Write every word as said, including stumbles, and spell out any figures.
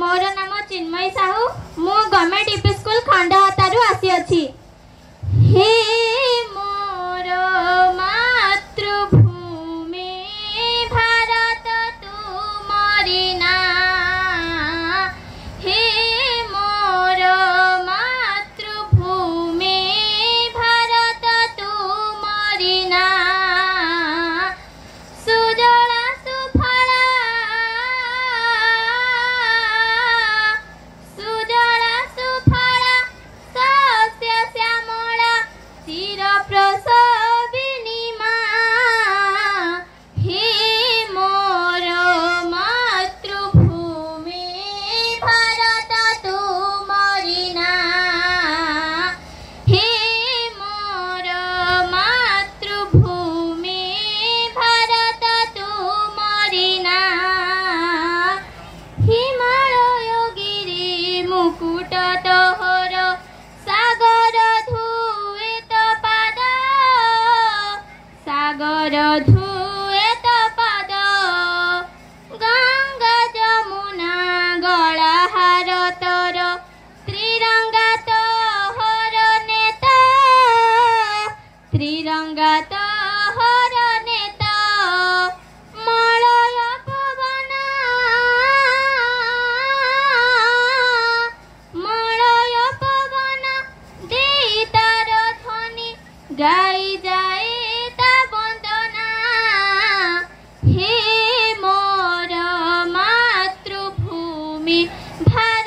मोर नाम चिन्मयी साहू मु government UP school खंडहतारू आसी अछि। हे मोर मातृभूमि भारत तुमरी ना, हे मोर मातृभूमि भारत तुमरी ना, सुजला सुफला सुजला सुफला सस्य श्यामला चिर प्रसविनी माँ, हे मोर मातृभूमि भारत तुमरी ना, हे मोर मातृभूमि भारत तुमरी ना, हिमालय गिरि मुकुट तोहर सागर धुए तो पाद, सागर धुए तो पाद, गंगा जमुना गलाहार तोर त्रिरंगा तोहर नेता, त्रिरंगा तोहर नेता, मलय पवन मलय पवन देई तार ध्वनि गाई जाए ता वंदना, हे मोर मातृभूमि भारत